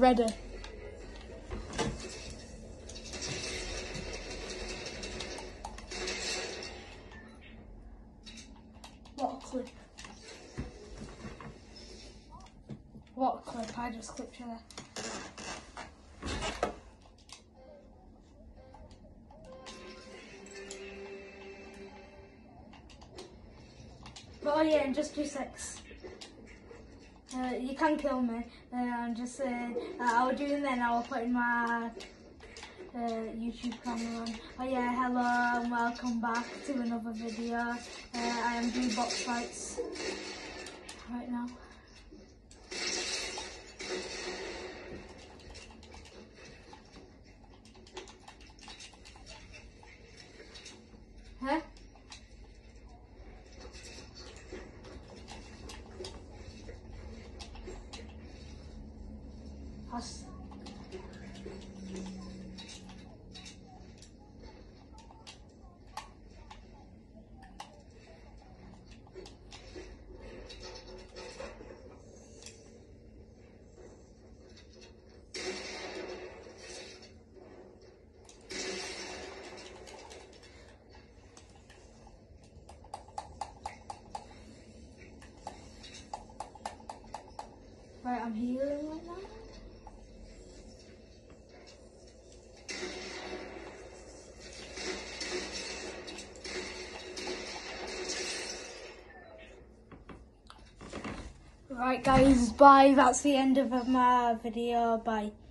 ready. What a clip. What a clip, I just clipped you there. But oh yeah, in just 2 secs. You can kill me. I'm just saying. I will do it then. I will put in my YouTube camera on. Oh yeah, hello and welcome back to another video. I am doing box fights right now. Huh? Right, I'm healing right now. Right guys, bye. That's the end of my video. Bye.